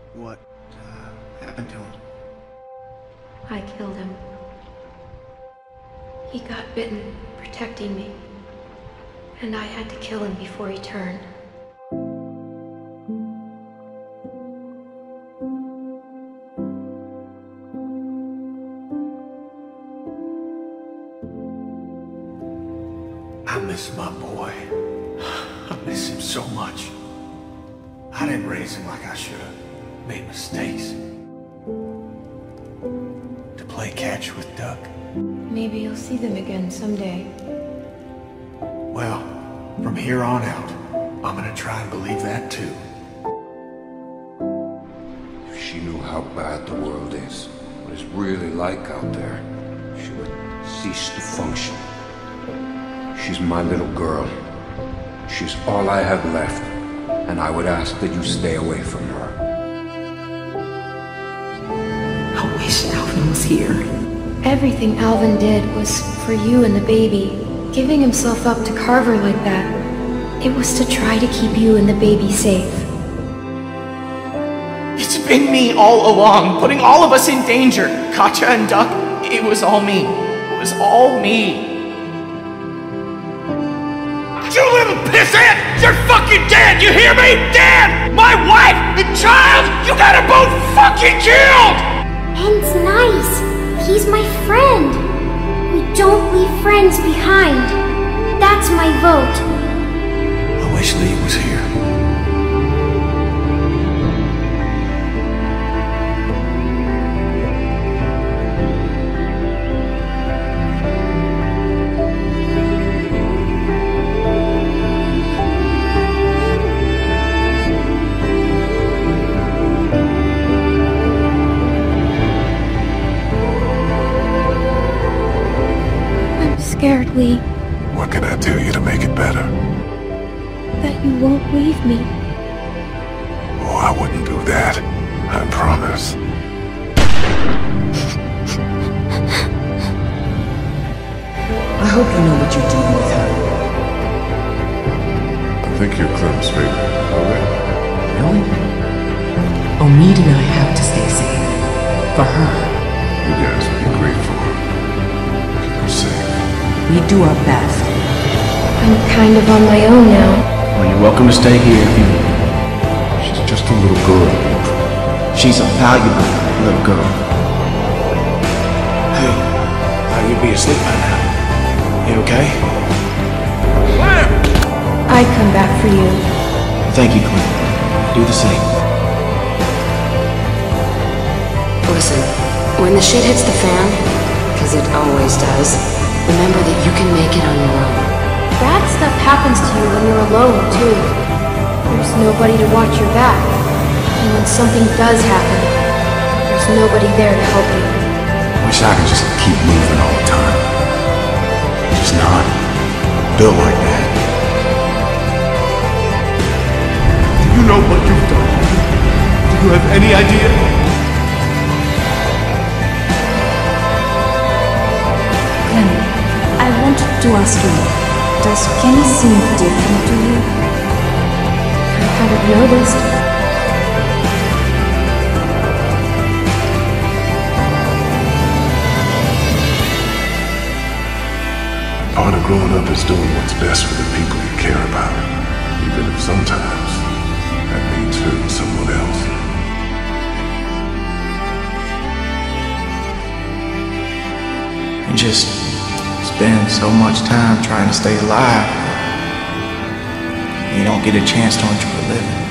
What happened to him? I killed him. He got bitten, protecting me. And I had to kill him before he turned. I miss my boy. I miss him so much. I didn't raise him like I should have. Made mistakes. To play catch with Duck. Maybe you'll see them again someday. Well, from here on out, I'm gonna try and believe that too. If she knew how bad the world is, what it's really like out there, she would cease to function. She's my little girl. She's all I have left, and I would ask that you stay away from her. I wish Alvin was here. Everything Alvin did was for you and the baby. Giving himself up to Carver like that, it was to try to keep you and the baby safe. It's been me all along, putting all of us in danger. Katja and Duck, it was all me. It was all me. You little pissant! You're fucking dead! You hear me? Dead! My wife and child! You got them both fucking killed! Ben's nice. He's my friend. We don't leave friends behind. That's my vote. I wish Lee was here. Scared, Lee, What can I tell you to make it better? that you won't leave me. Oh, I wouldn't do that. I promise. I hope you know what you're doing with her. I think you're Clem's favorite, alright? Really? Omid and I have to stay safe. For her. You guys would be great for her. Keep her safe. We do our best. I'm kind of on my own now. Well, you're welcome to stay here if you need. She's just a little girl. She's a valuable little girl. Hey, thought you'd be asleep by now. You okay? I'd come back for you. Thank you, Clint. Do the same. Listen, when the shit hits the fan, because it always does, remember that you can make it on your own. Bad stuff happens to you when you're alone, too. There's nobody to watch your back. And when something does happen, there's nobody there to help you. Wish I could just keep moving all the time. Just not built like that. Do you know what you've done? Do you have any idea? Clem, I wanted to ask you, does Kenny seem different to you? I haven't noticed. Part of growing up is doing what's best for the people you care about, even if sometimes that means hurting someone else. You just spend so much time trying to stay alive. You don't get a chance to enjoy living.